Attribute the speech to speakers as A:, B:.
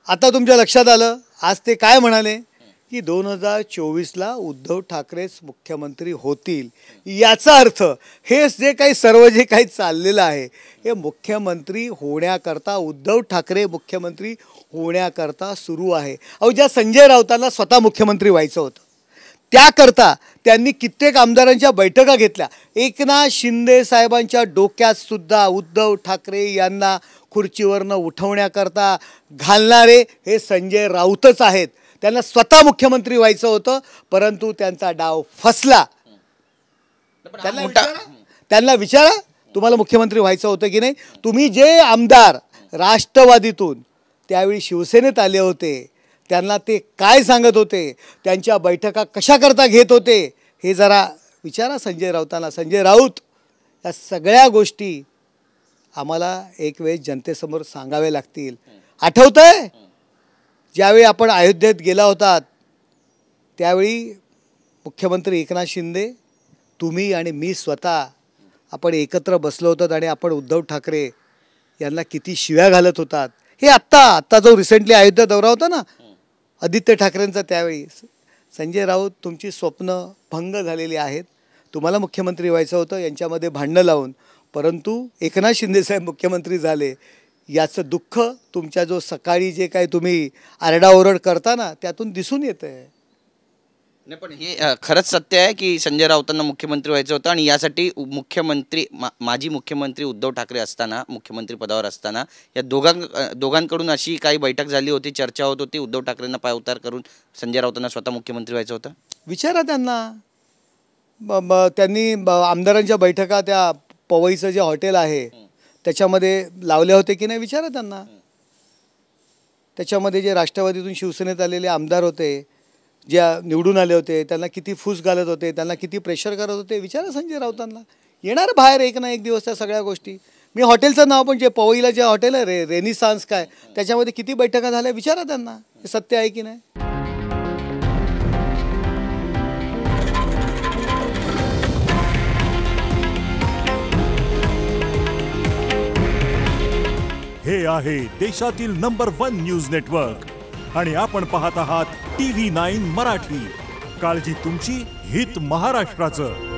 A: आता तुमच्या लक्षात आलं आज ते काय म्हणाले की 2024ला उद्धव ठाकरेच मुख्यमंत्री होतील। याचा अर्थ हे जे काही सर्व जे काही चाललेलं आहे हे मुख्यमंत्री होण्याकरता उद्धव ठाकरे मुख्यमंत्री होण्याकरता सुरू आहे। अहो ज्या संजय राऊतांना स्वतः मुख्यमंत्री व्हायचं होतं त्याकरता त्यांनी कित्येक आमदारांच्या बैठका घेतल्या। एकनाथ शिंदे साहेबांच्या डोक्यात सुद्धा उद्धव ठाकरे यांना खुर्चीवरनं उठवण्याकरता घालणारे हे संजय राऊतच आहेत। त्यांना स्वतः मुख्यमंत्री व्हायचं होतं परंतु त्यांचा डाव फसला। त्यांना विचारा तुम्हाला मुख्यमंत्री व्हायचं होतं की नाही। तुम्ही जे आमदार राष्ट्रवादीतून त्यावेळी शिवसेनेत आले होते त्यांना ते काय सांगत होते, त्यांच्या बैठका कशा करता घेत होते हे जरा विचारा संजय राऊतांना। संजय राऊत या सगळ्या गोष्टी आम्हाला एक वेळ जनतेसमोर सांगावे लागतील। आठवतंय ज्यावेळी आपण अयोध्येत गेला होतात त्यावेळी मुख्यमंत्री एकनाथ शिंदे तुम्ही आणि मी स्वतः आपण एकत्र बसलो होतो आणि आपण उद्धव ठाकरे यांना किती शिव्या घालत होतात। हे आत्ता जो रिसेंटली अयोध्या दौरा होता ना आदित्य ठाकरेंचा त्यावेळी संजय राऊत तुमची स्वप्न भंग झालेली आहेत। तुम्हाला मुख्यमंत्री व्हायचं होतं यांच्यामध्ये भांडणं लावून परंतु एकनाथ शिंदे साहेब मुख्यमंत्री झाले याचं दुःख तुमच्या जो सकाळी जे काही तुम्ही आरडाओरड करता ना त्यातून दिसून येतंय।
B: नाही पण हे खरंच सत्य आहे की संजय राऊतांना मुख्यमंत्री व्हायचं होतं आणि यासाठी मुख्यमंत्री माजी मुख्यमंत्री उद्धव ठाकरे असताना मुख्यमंत्री पदावर असताना या दोघांकडून अशी काही बैठक झाली होती, चर्चा होत होती, उद्धव ठाकरेंना पायउतार करून संजय राऊतांना स्वतः मुख्यमंत्री व्हायचं होतं।
A: विचारा त्यांना। त्यांनी आमदारांच्या बैठका त्या पवईचं जे हॉटेल आहे त्याच्यामध्ये लावले होते की नाही विचारा त्यांना। त्याच्यामध्ये जे राष्ट्रवादीतून शिवसेनेत आलेले आमदार होते ज्या निवडून आले होते त्यांना किती फूस घालत होते, त्यांना किती प्रेशर करत होते विचारा संजय राऊतांना। येणार बाहेर एक ना एक दिवस त्या सगळ्या गोष्टी। मी हॉटेलचं नाव पण जे पवईला जे हॉटेल आहे रेनिसान्स काय त्याच्यामध्ये किती बैठका झाल्या विचारा त्यांना। हे सत्य आहे की नाही।
C: हे आहे देशातील नंबर 1 न्यूज नेटवर्क आणि आपण पाहत आहात TV9 मराठी। काळजी तुमची, हित महाराष्ट्राचं।